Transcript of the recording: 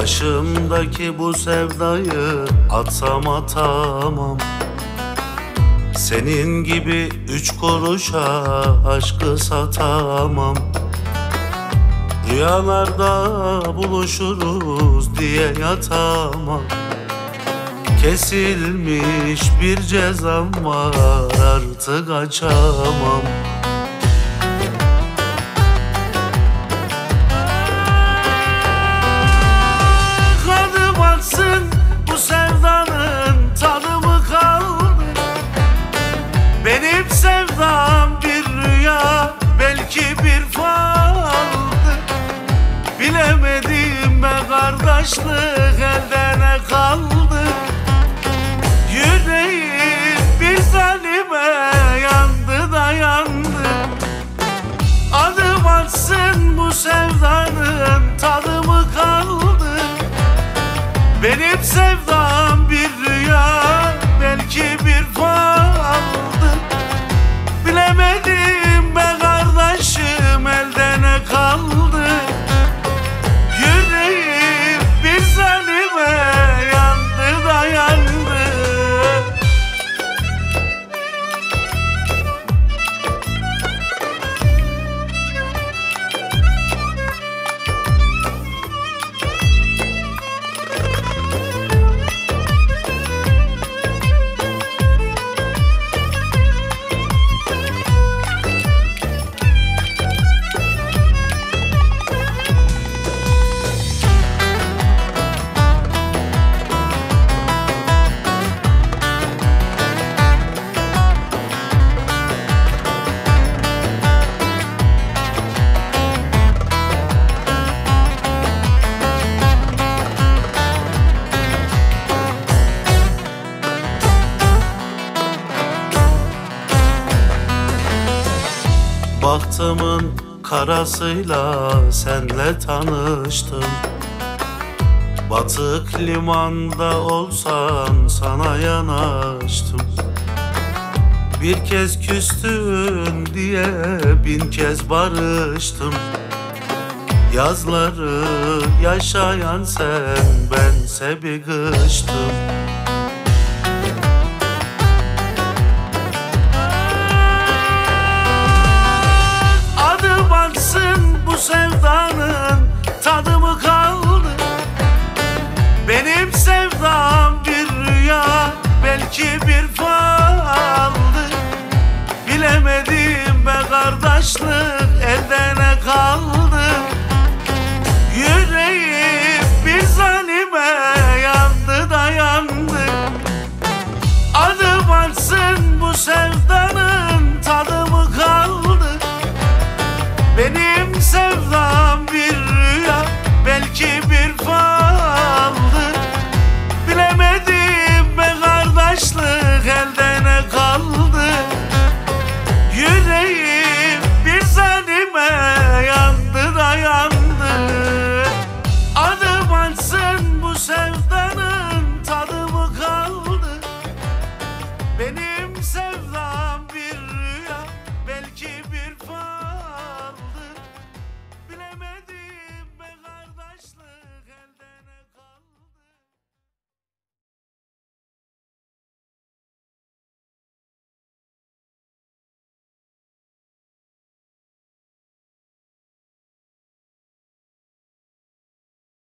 Başımdaki bu sevdayı atsam atamam. Senin gibi 3 kuruşa aşkı satamam. Rüyalarda buluşuruz diye yatamam. Kesilmiş bir cezam var, artık açamam. Adım atsın bu sevdanın tadı mı kaldı? Benim sevdam bir rüya, belki bir faldı. Bilemedim be kardeşlik, elde ne kaldı? Yüreğim bir zalime yandı da yandı. Adım atsın bu sevdanın tadı mı kaldı? Benim sevdam bir rüya, belki bir faldı. Bilemedim be kardeşim, elde ne kaldı? Yüreğim bir zalime yandı da yandı. Bahtımın karasıyla senle tanıştım. Batık limanda olsan sana yanaştım. Bir kez küstün diye 1000 kez barıştım. Yazları yaşayan sen, bense bir kıştım. Bu sevdanın tadı mı kaldı? Benim sevdam bir rüya, belki bir faldı. Bilemedim be kardeşlik,